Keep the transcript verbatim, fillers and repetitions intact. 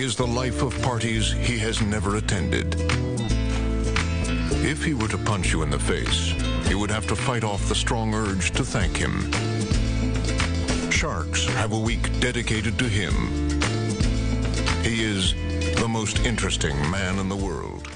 is the life of parties he has never attended. If he were to punch you in the face, you would have to fight off the strong urge to thank him. Sharks have a week dedicated to him. He is the most interesting man in the world.